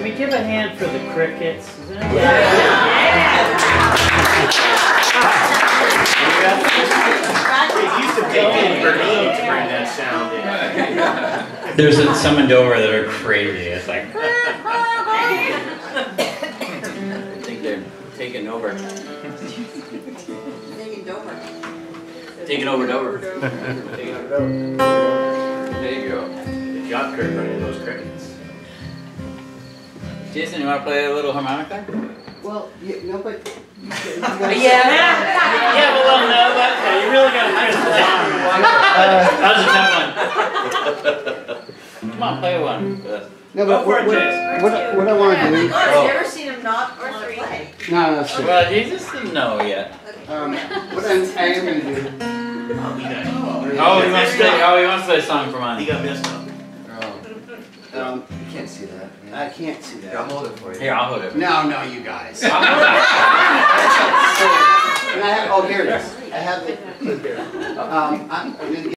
Can we give a hand for the crickets? It used to take in Berlin to bring that sound in. There's some in Dover that are crazy. It's like. I think they're taking over. Taking Dover. Taking over Dover. Taking over Dover. There you go. The job curve running those crickets. Jason, you want to play a little harmonica? Well, no, but... Yeah, well, no, but you really got to twist his arm. That was a tough one. Come on, play one. No, but what I want to do... I've never seen him not want to play. No, that's true. Well, he just didn't know yet. What I am going to do... He wants to play a song for mine. He got messed up. You can't see that. I can't see that. I'll hold it for you. Here, I'll hold it. No, you guys. And I have, here it is. I have it. I'm going to